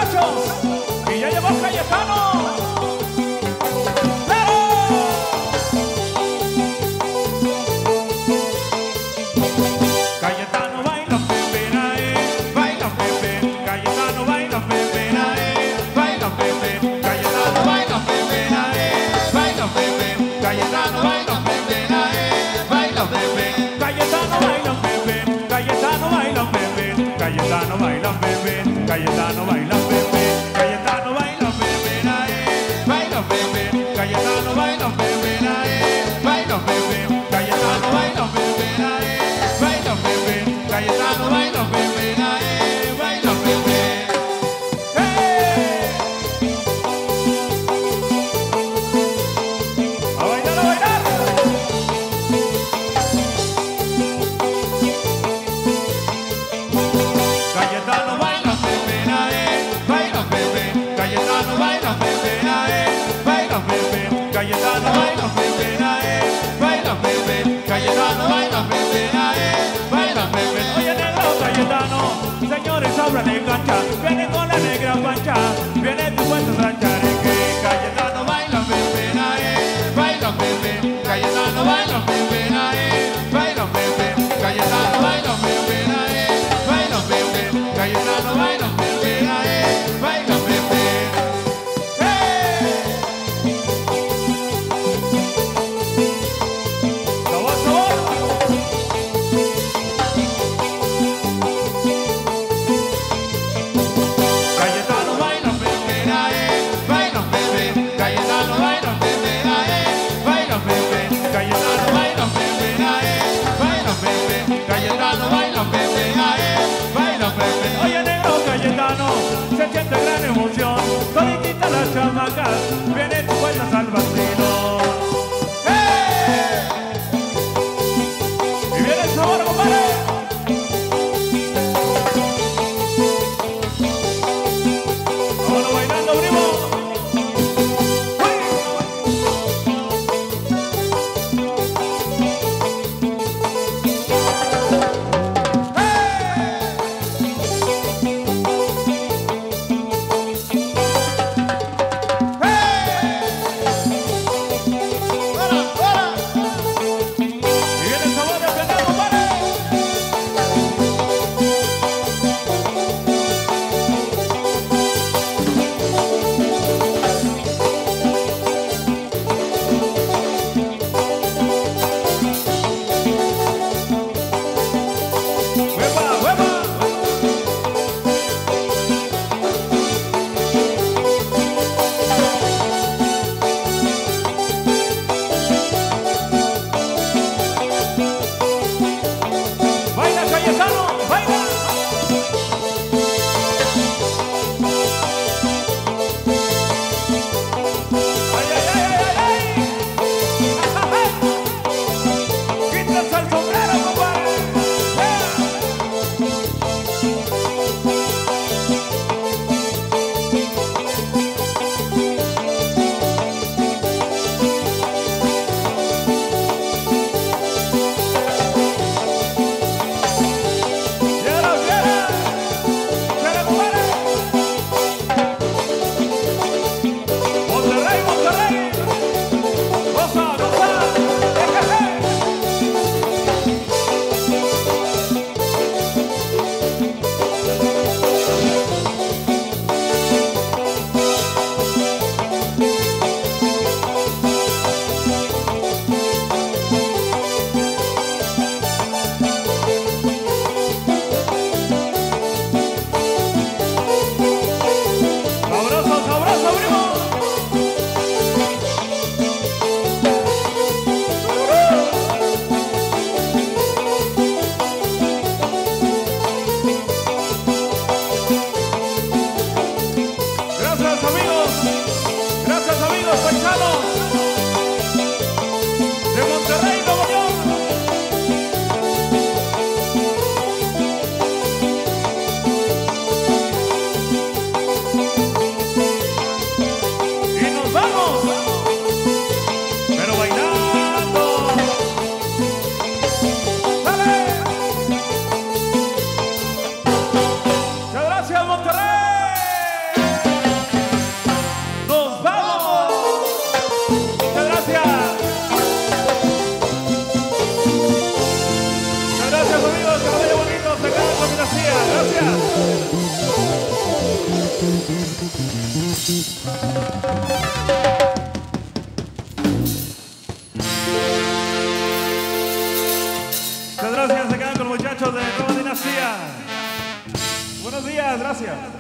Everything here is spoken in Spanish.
muchachos. Y ya llegó Cayetano. Cayetano baila pepena, baila pepe. Cayetano baila pepena, baila pepe. Cayetano baila pepena, baila pepe. Cayetano baila pepena, baila pepe. Cayetano baila pepe. Cayetano baila pepe. Cayetano baila pepe. Cayetano baila pepe. Cayetano baila pepena, baila pepe. Cayetano baila pepena, baila pepe. Cayetano baila pepena, baila pepe. Cayetano baila pepena, baila pepe. A bailar, a bailar. Cayetano baila pepena, baila pepe. Cayetano baila pepena, baila pepe. Cayetano baila pepena, baila pepe. Cayetano baila pepena, baila pepe. Oye, negro Cayetano, señores, abran el cancha. Viene con la negra pancha, viene dispuesto a chareque. Cayetano baila pepena, baila pepe. Cayetano baila pepena, baila pepe. Cayetano baila pepena, baila pepe. Cayetano baila pepena, baila pepe. Sabor, sabor. Muchas gracias. Muchas gracias, amigos. Que lo vaya bonito. Se quedan con Dinastía. Gracias. Muchas gracias. Se quedan con los muchachos de Nueva Dinastía. Buenos días. Gracias.